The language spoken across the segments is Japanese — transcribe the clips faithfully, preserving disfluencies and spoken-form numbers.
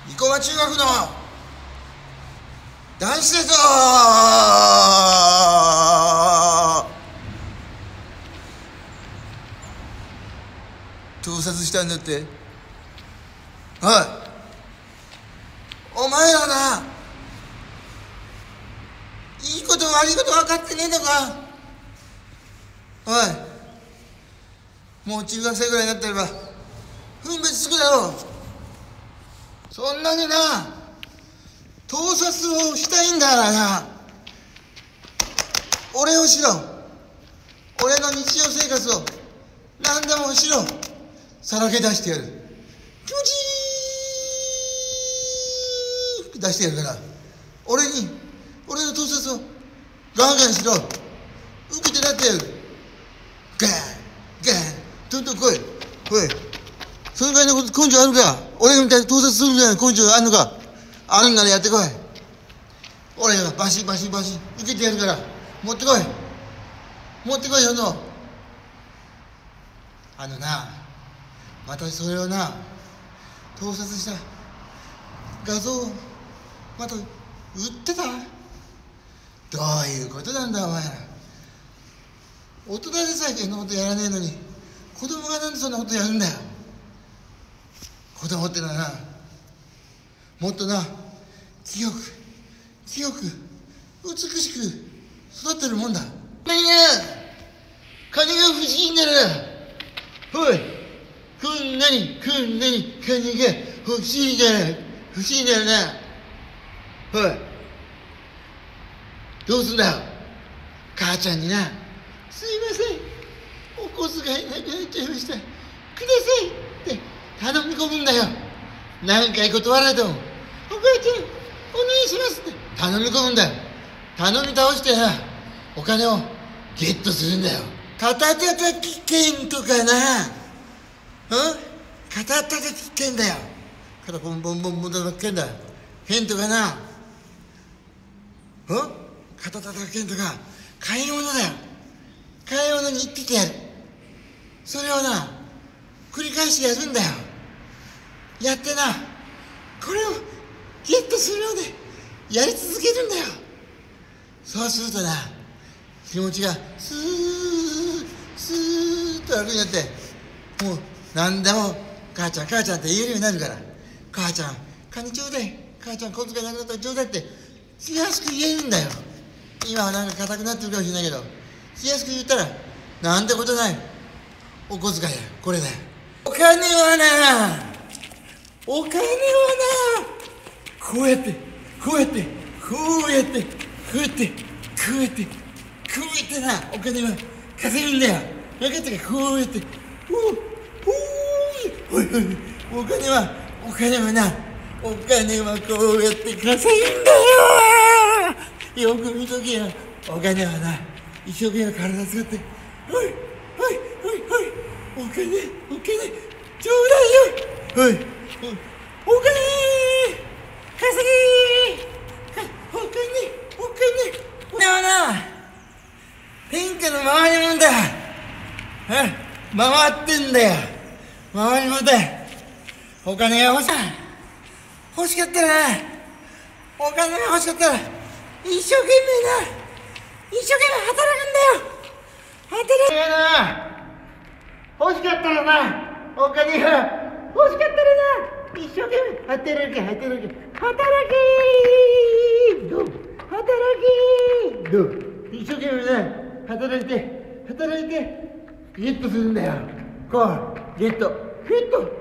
生駒中学の男子ですよ。盗撮したんだって。はい、お前らな、いいこと悪いこと分かってねえのか。おい、もう中学生ぐらいになってれば分別つくだろう。そんなにな盗撮をしたいんだからな、俺をしろ。俺の日常生活を何でもしろ。さらけ出してやる。気持ちいい出してやるから、俺に俺の盗撮をガンガンしろ。受けてなってやる。ガンガンどんどん来い。おい、そのぐらいの根性あるか。俺みたいに盗撮するぐらいの根性あるのか。あるんならやってこい。俺がバシバシバシ受けてやるから、持ってこい持ってこいよの。あのな、私それをな、盗撮した画像をまた売ってた。どういうことなんだお前ら。大人でさえそんなことやらねえのに、子供がなんでそんなことやるんだよ。子供ってのはな、もっとな、清く清く美しく育ってるもんだ。何が金が欲しいんだろ。おい、こんなにこんなに金が欲しいんだよ。欲しいんだよな。おい、どうすんだよ。母ちゃんにな、すいません、お小遣いなくなっちゃいました、くださいって頼み込むんだよ。何回断られても、お母ちゃんお願いしますって頼み込むんだよ。頼み倒してな、お金をゲットするんだよ。肩たたき券とかな、うん肩たたき券だよ。肩ボンボンボンボン叩く券だよ。券とかな、うん肩たたき券とか買い物だよ。買い物に行っててやる。それをな、繰り返しやるんだよ。やってな、これをゲットするまでやり続けるんだよ。そうするとな、気持ちがスースーッと楽になって、もう何でも母ちゃん母ちゃんって言えるようになるから。母ちゃん金ちょうだい、母ちゃん小遣いなくなったらちょうだいって気安く言えるんだよ。今はなんか硬くなってるかもしれないけど、気安く言ったらなんてことない。お小遣いだよ、これだよ。お金はな、お金はな、こうやってこうやってこうやってこうやってこうやってこうやってな、お金は稼ぐんだよ。分かったか。こうやって、おおおいおい、お金はお金はな、お金はこうやって稼ぐんだよ。よく見とけよ。お金はな、一生懸命体使って、おいおいおいおい、お金お金ちょうだいよ。おいおい、お金稼ぎ、お金お金。これはな、天下の回りもんだ。回ってんだよ、回りもんだよ。お金が欲しい欲しかったらな、お金が欲しかったら一生懸命な、一生懸命働くんだよ。働くな、欲しかったらな、お金が欲しかったらな、一生懸命働け働け働けどう働けどう、一生懸命ね、働いて働いてゲットするんだよ。こうゲットゲットゲット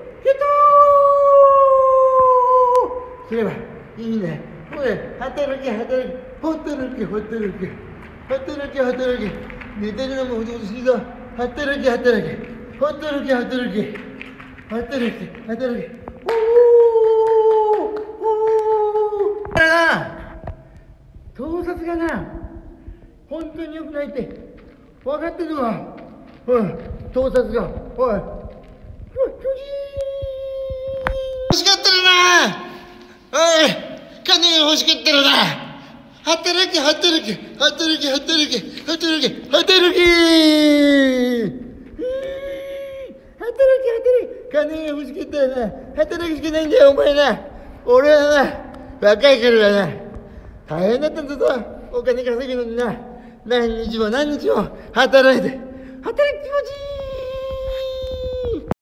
すればいいんだよ。これ働け働け働け働け働け働け、寝てるのもほどほどしいぞ。働け働け働け働け働け働け、おおおお。だからな、盗撮がな、本当に良くないって分かってるのか。おい、盗撮が、おい、欲しかったらな、おい、金が欲しかったらな、働け働け働け働け働け働け働け働け、金が欲しかったらな、働くしかないんだよお前な。 俺はな、若いからはな、大変だったんだぞ。お金稼ぐのにな、何日も何日も働いて、働き気持ちいい。